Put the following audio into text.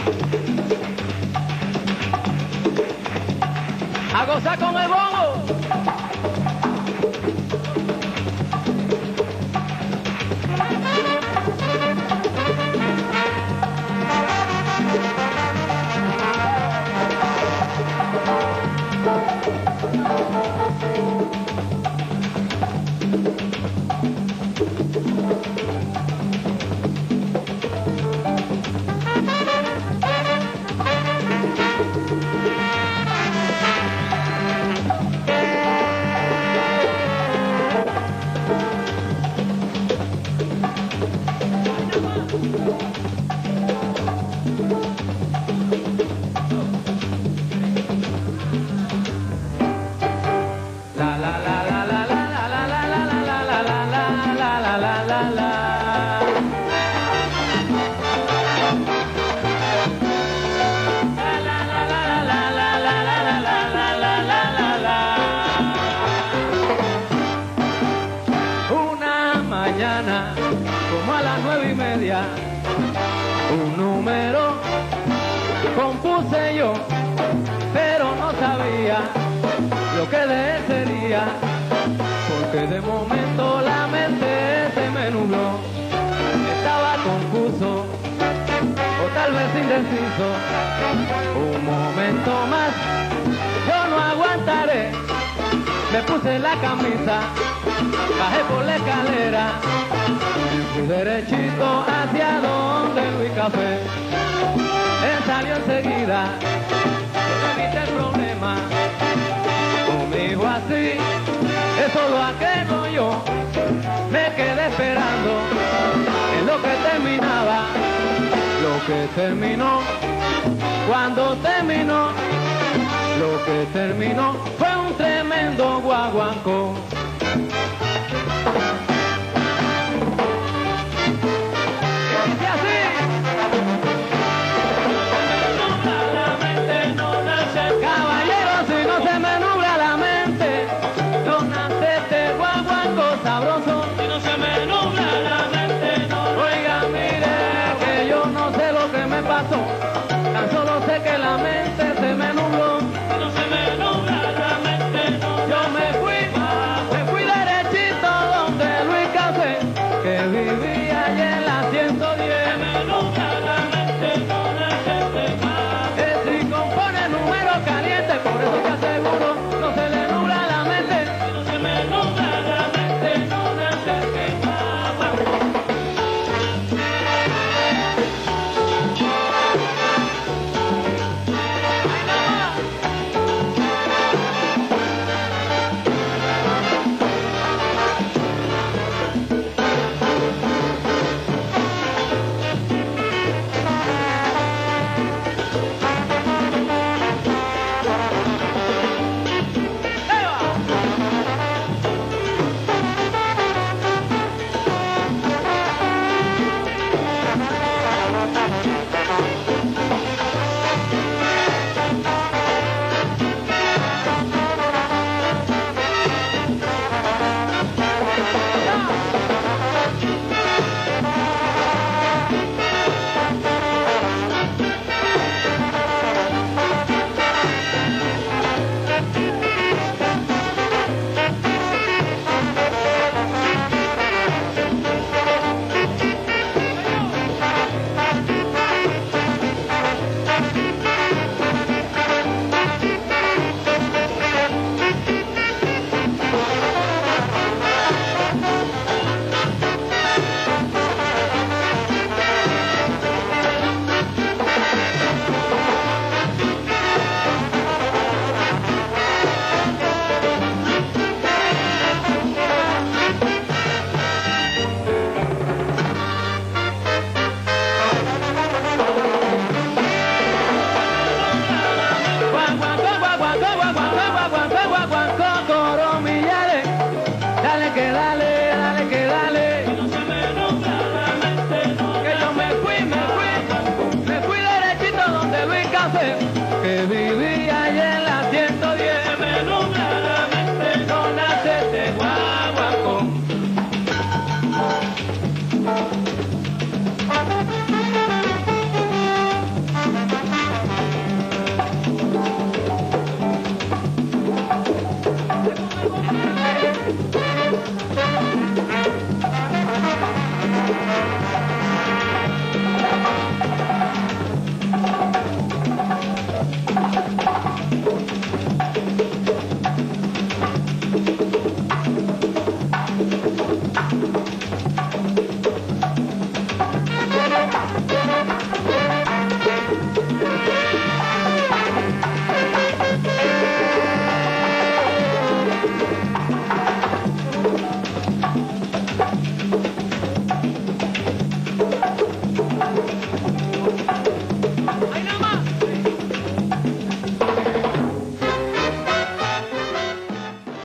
A gozar con el bongo. Como a las 9:30, un número compuse yo, pero no sabía lo que de él sería, porque de momento la mente se me nubló. Estaba confuso, o tal vez indeciso. Un momento más, yo no aguantaré. Me puse la camisa, bajé por la escalera y fui derechito hacia donde Luis Café. Él salió enseguida, yo le evité el problema. Conmigo así, es solo aquello yo. Me quedé esperando en lo que terminaba. Lo que terminó, cuando terminó, lo que terminó fue un tremendo guaguancó.